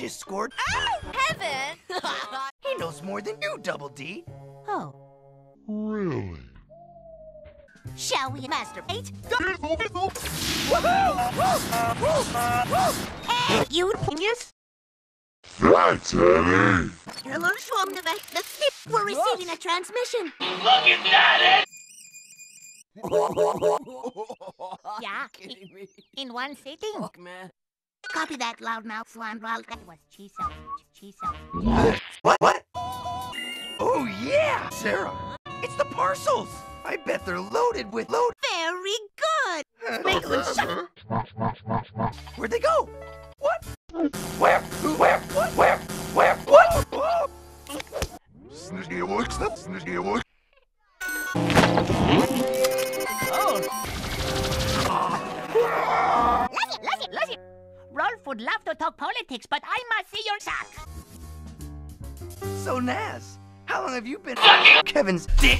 just scored. Oh, heaven! He knows more than you, Double D. Oh. Really? Shall we masturbate? Hey, you genius! That's Eddie! Hello, Schwamnebeck. We're receiving a transmission. Look at that! Yeah, in one sitting. Fuck, man. Copy that, loudmouth Swanball. That was cheese sausage. Cheese sausage. What? Oh, yeah! Sarah, it's the parcels! I bet they're loaded with Very good. Maitland, shut up! Where'd they go? What? Where? What? Oh. Snitty works, that's snitty works. Listen. Rolf would love to talk politics, but I must see your sack. So, Naz, how long have you been Kevin's dick?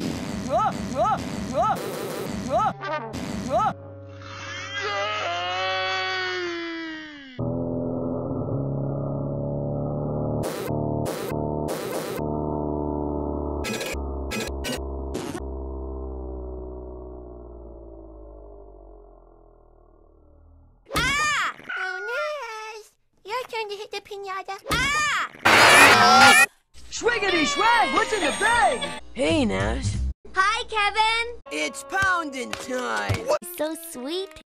Your turn to hit the piñata. Swiggity swag, what's in the bag? Hey, Nash. Hi, Kevin. It's pounding time. So sweet.